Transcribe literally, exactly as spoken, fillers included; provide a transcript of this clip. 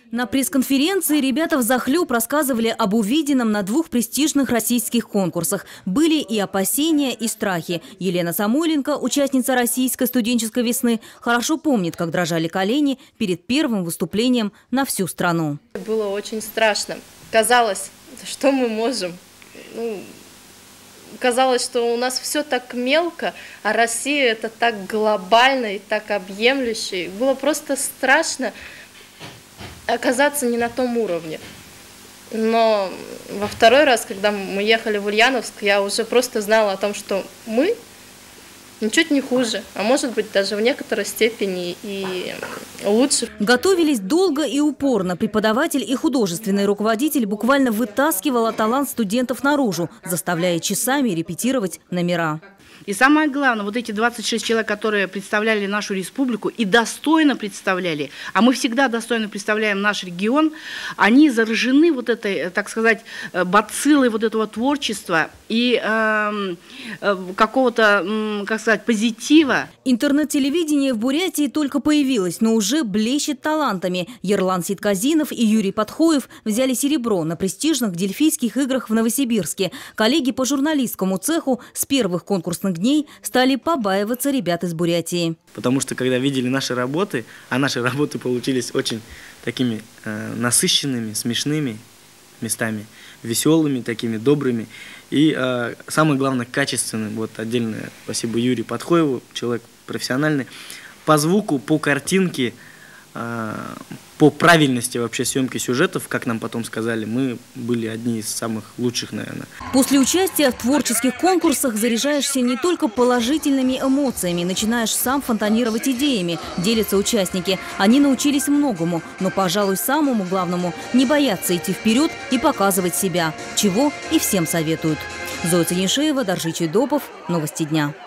На пресс-конференции ребята взахлеб рассказывали об увиденном на двух престижных российских конкурсах. Были и опасения, и страхи. Елена Самойленко, участница российской студенческой весны, хорошо помнит, как дрожали колени перед первым выступлением на всю страну. Было очень страшно. Казалось, что мы можем. Ну, казалось, что у нас все так мелко, а Россия это так глобально и так объемлюще. Было просто страшно оказаться не на том уровне. Но во второй раз, когда мы ехали в Ульяновск, я уже просто знала о том, что мы ничуть не хуже, а может быть даже в некоторой степени и лучше. Готовились долго и упорно. Преподаватель и художественный руководитель буквально вытаскивала талант студентов наружу, заставляя часами репетировать номера. И самое главное, вот эти двадцать шесть человек, которые представляли нашу республику и достойно представляли, а мы всегда достойно представляем наш регион, они заражены вот этой, так сказать, бациллой вот этого творчества и э, э, какого-то, э, как сказать, позитива. Интернет-телевидение в Бурятии только появилось, но уже блещет талантами. Ерлан Ситказинов и Юрий Подхоев взяли серебро на престижных дельфийских играх в Новосибирске. Коллеги по журналистскому цеху с первых конкурсных дней стали побаиваться ребят из Бурятии. Потому что когда видели наши работы, а наши работы получились очень такими э, насыщенными, смешными местами, веселыми, такими добрыми и, э, самое главное, качественным. Вот отдельное спасибо Юрию Подхоеву, человек профессиональный. По звуку, по картинке, э, по правильности вообще съемки сюжетов, как нам потом сказали, мы были одни из самых лучших, наверное. После участия в творческих конкурсах заряжаешься не только положительными эмоциями, начинаешь сам фонтанировать идеями, делятся участники. Они научились многому, но, пожалуй, самому главному – не бояться идти вперед и показывать себя, чего и всем советуют. Зоя Ценишеева, Даржи Чайдопов. Новости дня.